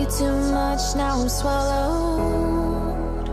you too much, now I'm swallowed.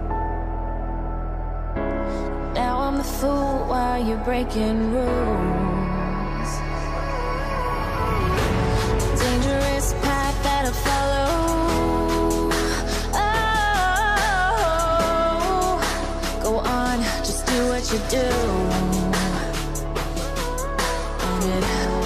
Now I'm the fool while you're breaking rules. Dangerous path that I follow. Oh, go on, just do what you do. And it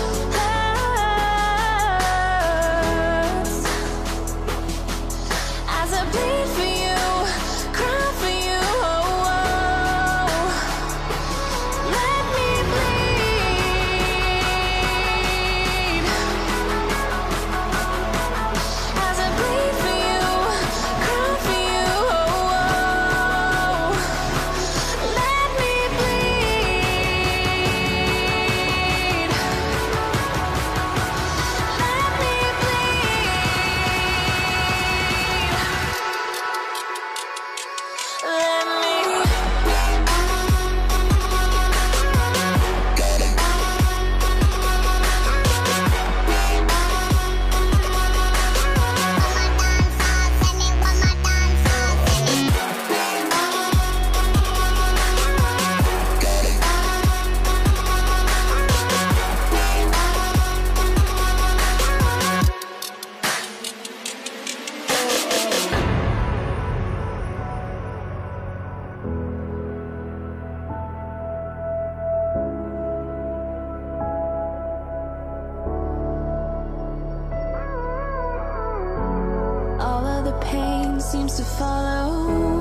seems to follow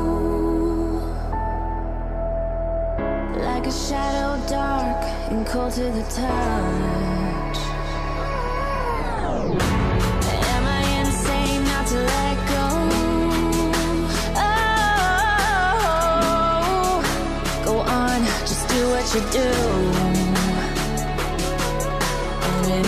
like a shadow, dark and cold to the touch. Am I insane not to let go? Oh, go on, just do what you do. And it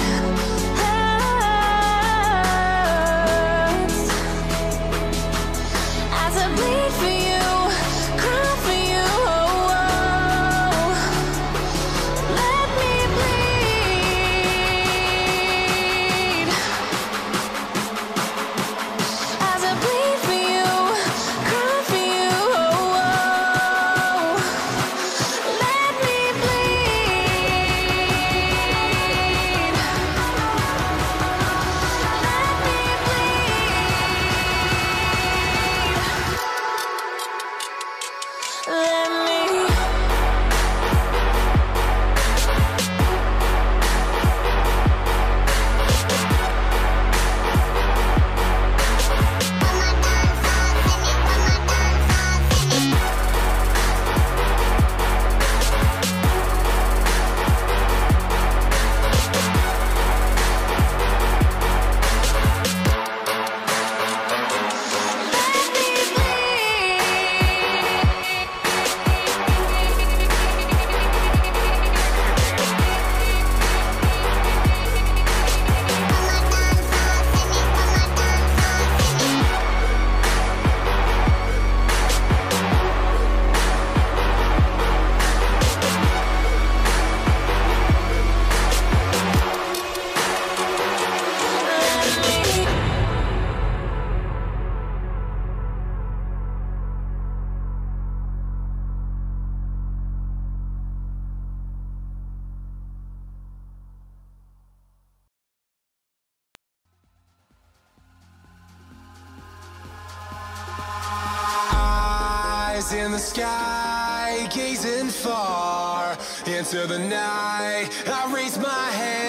in the sky, gazing far into the night. I raise my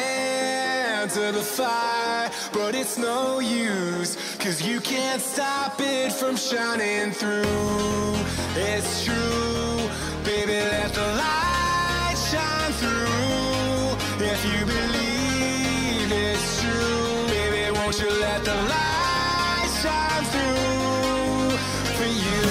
hand to the fire, but it's no use, 'cause you can't stop it from shining through. It's true, baby, let the light shine through. If you believe it's true, baby, won't you let the light shine through for you.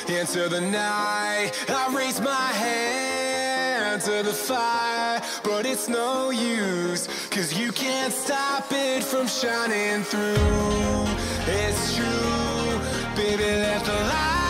into the night. I raise my hand to the fire, but it's no use, 'cause you can't stop it from shining through. It's true, baby, let the light